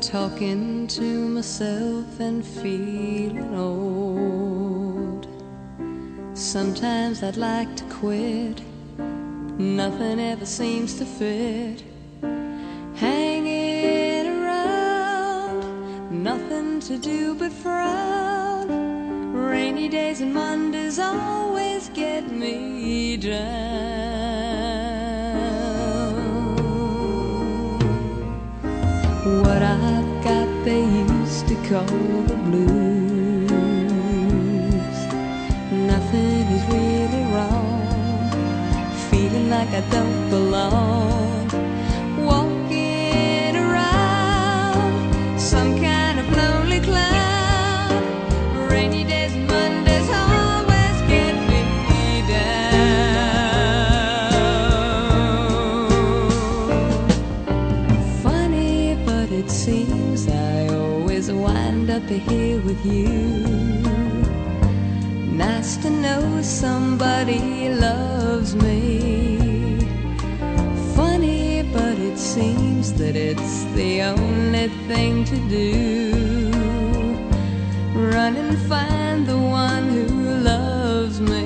talking to myself and feeling old. Sometimes I'd like to quit, nothing ever seems to fit. Hanging around, nothing to do but frown. Rainy days and Mondays always get me down. What I've got they used to call the blues. Nothing is really wrong, feeling like I don't belong. Walking around, some kind of lonely cloud. Rainy days and Mondays always get me down. Funny, but it seems I always wind up here with you. Nice to know somebody loves me. Funny, but it seems that it's the only thing to do. Run and find the one who loves me.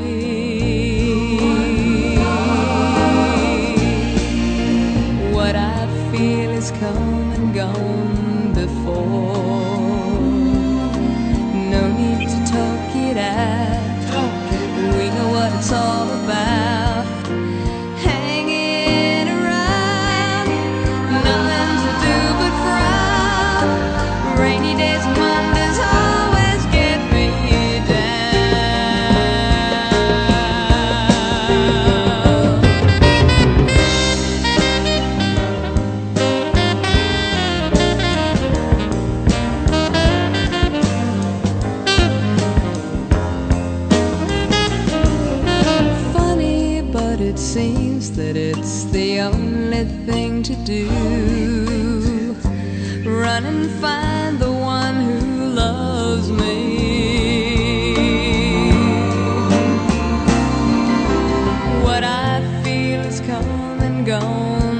What I feel is come and gone before. No need to talk it out, we know what it's all about. Hanging around, nothing to do but frown. Rainy days and Mondays always get me It seems that it's the only thing to do. Run and find the one who loves me. What I feel is come and gone